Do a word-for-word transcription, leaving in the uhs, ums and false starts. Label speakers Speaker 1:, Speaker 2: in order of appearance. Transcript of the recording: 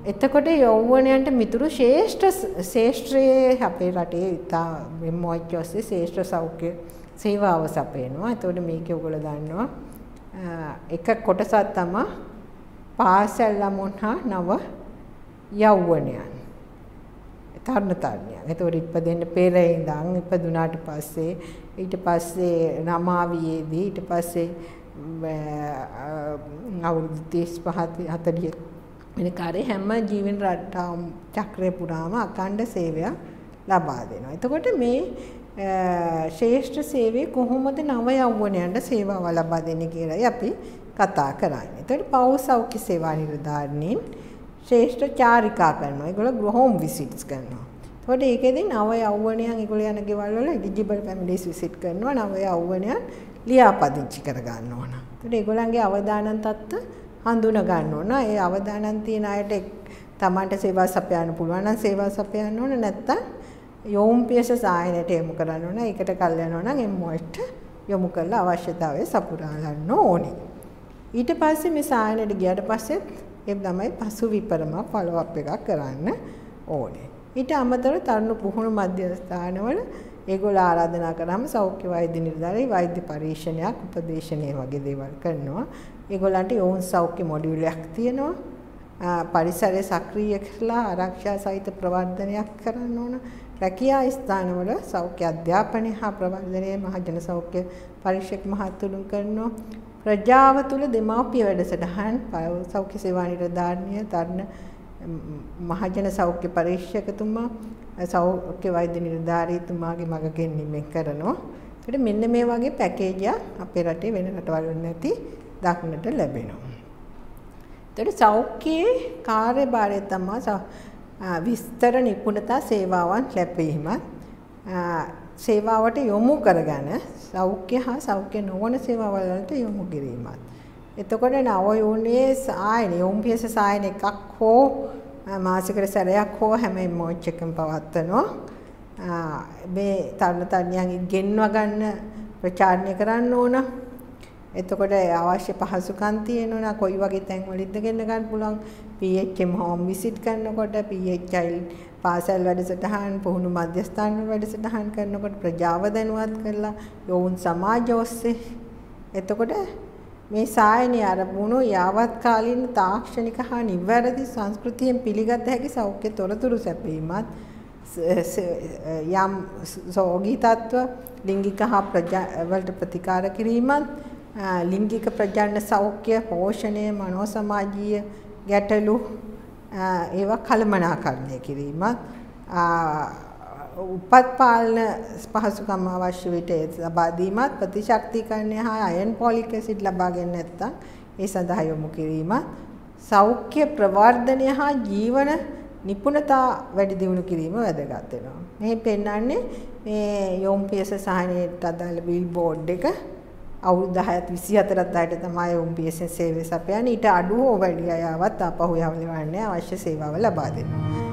Speaker 1: එතකොට යෞවනයන්ට මිතුරු ශ්‍රේෂ්ඨ ශ්‍රේෂ්ඨයේ අපේ රටේ ඉතා මෙම්මෝච් ඔස්සේ ශ්‍රේෂ්ඨ සෞඛ්‍ය සේවාව සපයනවා. එතකොට මේකේ ඔයගොල්ලෝ දන්නවා එක කොටසක් තමයි පාසල් ළමුන් හා නව යෞවනයන්. තරුණ තරුණියන්. එතකොට ඉපදෙන්න පෙර ඉඳන් ඉපදුනාට පස්සේ ඊට පස්සේ නමාවියේදී ඊට පස්සේ අවුරුදු තිස් පහ හතළිස් වෙන කාර්ය හැම ජීවන රටාව චක්‍රය පුරාම අඛණ්ඩ සේවයක් ලබා දෙනවා. එතකොට මේ ශ්‍රේෂ්ඨ සේවය කොහොමද නව යෞවනයන්ට සේවාව ලබා දෙන්නේ කියලායි අපි කතා කරන්නේ. එතකොට පවුල් සෞඛ්‍ය සේවා නිලධාරීන් ශ්‍රේෂ්ඨ චාරිකා කරනවා. ඒගොල්ලෝ හෝම් විසිට්ස් කරනවා. එතකොට ඒකෙදී නව යෞවනයන් ඒගොල්ලෝ යන ගෙවල් වල එලිජිබල් ෆැමිලිස් විසිට් කරනවා. නව යෞවනයන් ලියාපදිංචි කර ගන්න ඕන. එතකොට ඒගොල්ලන්ගේ අවදානම් තත්ත්ව හඳුනා ගන්න ඕන. ඒ අවදානම් තියෙන අයට තමන්ට සේවා සපයන්න පුළුවන් නම් සේවා සපයන්න ඕන. නැත්නම් යොම් පියස සායනයට යොමු කරන්න ඕන. ඒකට කල් යනවා නම් එම්ಒයිට යොමු කරලා අවශ්‍යතාවය සපුරා ගන්න ඕනේ. ඊට පස්සේ මේ සායනයට ගියාට පස්සේ ඒ තමයි පසු විපරම ෆලෝ අප් එකක් කරන්න ඕනේ. ඊට අමතරව තරුණ පුහුණු මධ්‍යස්ථානවල ඒගොල්ලෝ ආරාධනා කරාම සෞඛ්‍ය වෛද්‍ය නිලධාරී වෛද්‍ය පරීක්ෂණයක් උපදේශනය වගේ දේවල් කරනවා. ඒගොල්ලන්ට යෝන් සෞඛ්‍ය මොඩියුලයක් තියෙනවා. පරිසරය සක්‍රීය කරලා ආරක්ෂා සහිත ප්‍රවර්ධනයක් කරන්න ඕන. රැකියා ස්ථානවල සෞඛ්‍ය අධ්‍යාපනය හා ප්‍රවර්ධනය මහජන සෞඛ්‍ය පරීක්ෂක මහතුරුන් කරනවා. ප්‍රජාව තුළ දෙමාපිය වැඩසටහන් සෞඛ්‍ය සේවා නිලධාරිනිය තරුණ මහජන සෞඛ්‍ය පරීක්ෂකතුමා සෞඛ්‍ය වෛද්‍ය නිලධාරීතුමාගේ මග ගෙනීමෙන් කරනවා. ඒකට මෙන්න මේ වගේ පැකේජ් අපේ රටේ වෙන රටවල් වල නැති දක්නට ලැබෙනවා. ඒකට සෞඛ්‍යයේ කාර්යභාරය තමයි විස්තර නිපුණතා සේවාවන් ලැබීමත් සේවාවට යොමු කරගෙන සෞඛ්‍ය හා සෞඛ්‍ය නොවන සේවාවල් වලට යොමු කිරීමත්. එතකොට නව යෝනියේ සායන යොම්පියස සායන එකක් හෝ මාසිකට සැරයක් හෝ හැම මොච් එකම පවත්වනවා. මේ තරුණ තරුණියන්ගේ ගෙන්ව ගන්න ප්‍රචාරණය කරන්න ඕන. එතකොට අවශ්‍ය පහසුකම් තියෙනවා කොයි වගේ තැන් වලින්ද ගෙන්න ගන්න පුළුවන්. P H M home visit කරනකොට පී එච් චයිල්ඩ් පාසල් වැඩසටහන් පුහුණු මධ්‍යස්ථාන වැඩසටහන් කරනකොට ප්‍රජාව දැනුවත් කරලා යෝන් සමාජ ඔස්සේ එතකොට මේ සායනීය අරමුණු යාවත් කාලීන තාක්ෂණික හා නිවැරදි සංස්කෘතියෙන් පිළිගත හැකි සෞඛ්‍ය තොරතුරු සැපීමත් යම් සෝගී තත්ත්ව ලිංගික හා ප්‍රජාවලට ප්‍රතිකාර කිරීමත් ලිංගික ප්‍රජනන සෞඛ්‍ය පෝෂණය මනෝ සමාජීය ගැටලු ඒවා කළමනාකරණය කිරීමත් උපත් පාලන පහසුකම් අවශ්‍ය විට ලබා දීමත් ප්‍රතිශක්තිකරණය හා අයන් පොලික් ඇසිඩ් ලබා ගන්න නැත්නම් ඒ සඳහා යොමු කිරීමත් සෞඛ්‍ය ප්‍රවර්ධනය හා ජීවන නිපුණතා වැඩි දියුණු කිරීම වැදගත් වෙනවා. මේ පෙන්වන්නේ මේ යොම්පියස සහනයට අදාළ බිල් බෝඩ් එක අවුරුදු දහයත් විසි හතරත් අයට තමයි යොම්පියස සේවය සපයන්නේ. ඊට අඩු හෝ වැඩි අයවත් අපහු යවලවන්නේ අවශ්‍ය සේවාව ලබා දෙනවා.